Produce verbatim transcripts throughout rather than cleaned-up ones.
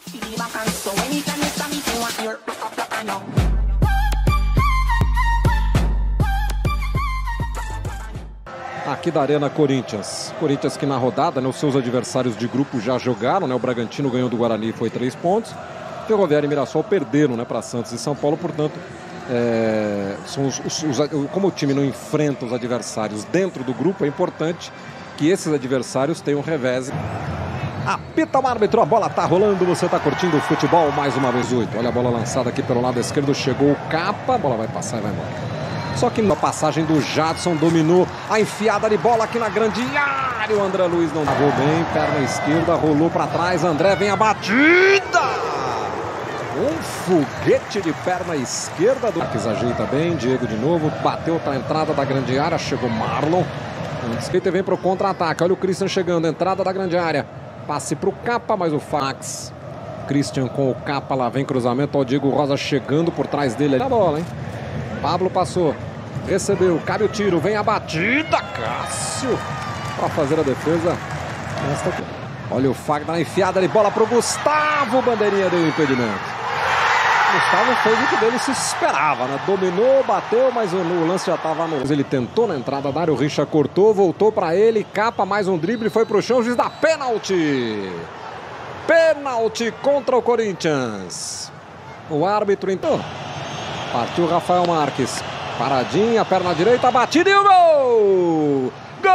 Aqui da Arena Corinthians. Corinthians que na rodada, né, os seus adversários de grupo já jogaram, né? O Bragantino ganhou do Guarani, foi três pontos. Ferroviária e Mirassol perderam, né, para Santos e São Paulo, portanto, é, são os, os, os, como o time não enfrenta os adversários dentro do grupo, é importante que esses adversários tenham revés. Apita o árbitro, a bola tá rolando, você tá curtindo o futebol mais uma vez. Oito. Olha a bola lançada aqui pelo lado esquerdo, chegou o Capa, a bola vai passar e vai embora. Só que na passagem do Jadson dominou a enfiada de bola aqui na grande área. O André Luiz não deu bem, perna esquerda, rolou para trás. André vem a batida. Um foguete de perna esquerda. Do... Marques ajeita bem, Diego de novo, bateu para a entrada da grande área, chegou Marlon. Skater vem para o contra-ataque, olha o Christian chegando, entrada da grande área. Passe para o Capa, mas o Fax. Christian com o Capa, lá vem cruzamento, ó, o Diego Rosa chegando por trás dele. Na bola, hein? Pablo passou, recebeu, cabe o tiro, vem a batida, Cássio, para fazer a defesa. Esta... Olha o Fagner na enfiada de bola para o Gustavo, bandeirinha deu impedimento. Gustavo fez o que dele se esperava, né? Dominou, bateu, mas o, o lance já estava no... Ele tentou na entrada da área, o Richa cortou, voltou para ele, Capa, mais um drible, foi para o chão, o juiz dá pênalti. Pênalti contra o Corinthians. O árbitro então... Partiu Rafael Marques. Paradinha, perna direita, batida e o gol! Gol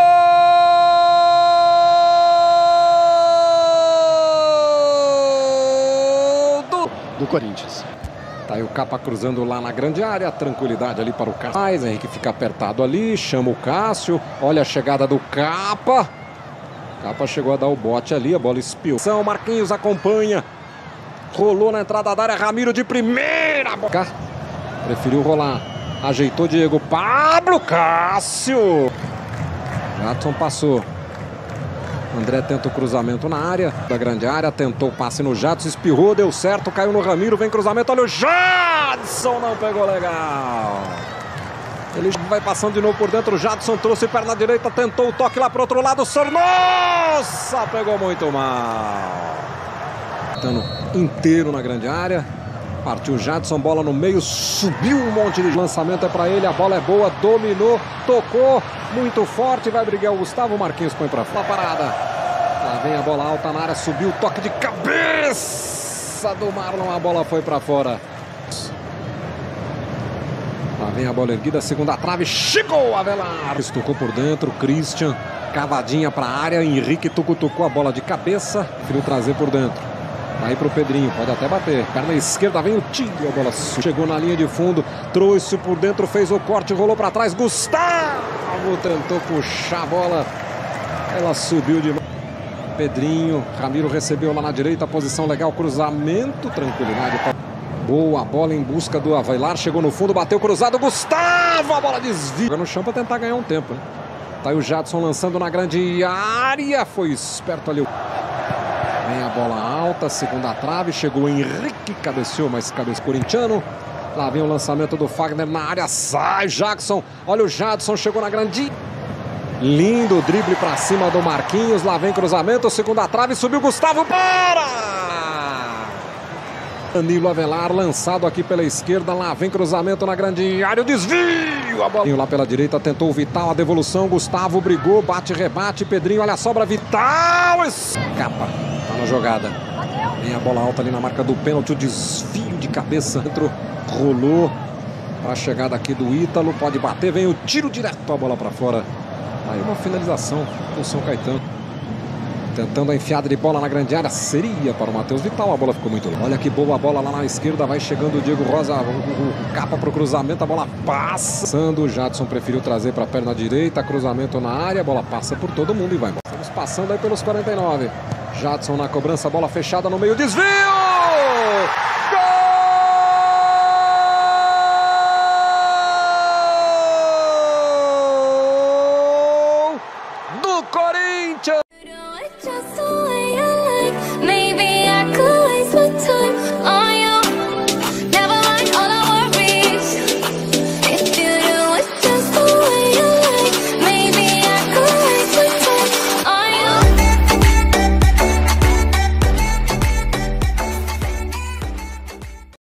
do, do Corinthians. Tá aí o Capa cruzando lá na grande área. Tranquilidade ali para o Cássio. Mas Henrique fica apertado ali, chama o Cássio. Olha a chegada do Capa. Capa chegou a dar o bote ali, a bola espiou. São Marquinhos acompanha. Rolou na entrada da área, Ramiro de primeira. Preferiu rolar, ajeitou Diego, Pablo, Cássio. Jadson passou. André tenta o cruzamento na área, da grande área, tentou o passe no Jadson, espirrou, deu certo, caiu no Ramiro, vem cruzamento, olha o Jadson, não pegou legal. Ele vai passando de novo por dentro, o Jadson trouxe perna direita, tentou o toque lá pro outro lado, Sornosa, pegou muito mal. Tentando inteiro na grande área. Partiu Jadson, bola no meio, subiu um monte de lançamento, é para ele, a bola é boa, dominou, tocou, muito forte, vai brigar o Gustavo, Marquinhos põe para fora, parada. Lá vem a bola alta na área, subiu, toque de cabeça do Marlon, a bola foi para fora. Lá vem a bola erguida, segunda trave, chegou Avelar. Tocou por dentro, Christian, cavadinha para a área, Henrique tucutucou a bola de cabeça, preferiu trazer por dentro. Aí pro Pedrinho, pode até bater. Perna esquerda, vem o tiro, a bola chegou na linha de fundo, trouxe por dentro, fez o corte, rolou para trás. Gustavo tentou puxar a bola, ela subiu de Pedrinho, Ramiro recebeu lá na direita, posição legal, cruzamento, tranquilidade. Boa bola em busca do Avelar, chegou no fundo, bateu cruzado, Gustavo, a bola desvia no chão para tentar ganhar um tempo, né? Tá aí o Jadson lançando na grande área, foi esperto ali. Vem a bola alta, segunda trave, chegou o Henrique, cabeceou, mas cabeça corintiano. Lá vem o lançamento do Fagner na área, sai Jackson, olha o Jadson, chegou na grande. Lindo drible para cima do Marquinhos, lá vem cruzamento, segunda trave, subiu Gustavo, para! Danilo Avelar, lançado aqui pela esquerda, lá vem cruzamento na grande área, o desvio, a bola lá pela direita, tentou o Vital, a devolução, Gustavo brigou, bate, rebate, Pedrinho, olha a sobra, Vital, escapa. Na jogada, vem a bola alta ali na marca do pênalti, o desvio de cabeça, entrou, rolou para a chegada aqui do Ítalo, pode bater, vem o tiro direto, a bola para fora. Aí uma finalização do São Caetano, tentando a enfiada de bola na grande área, seria para o Matheus Vital, a bola ficou muito longe. Olha que boa bola lá na esquerda, vai chegando o Diego Rosa, o, o, o Capa para o cruzamento, a bola passa. O Jadson preferiu trazer para a perna direita, cruzamento na área, a bola passa por todo mundo e vai embora. Estamos passando aí pelos quarenta e nove. Jadson na cobrança, bola fechada no meio, desvio!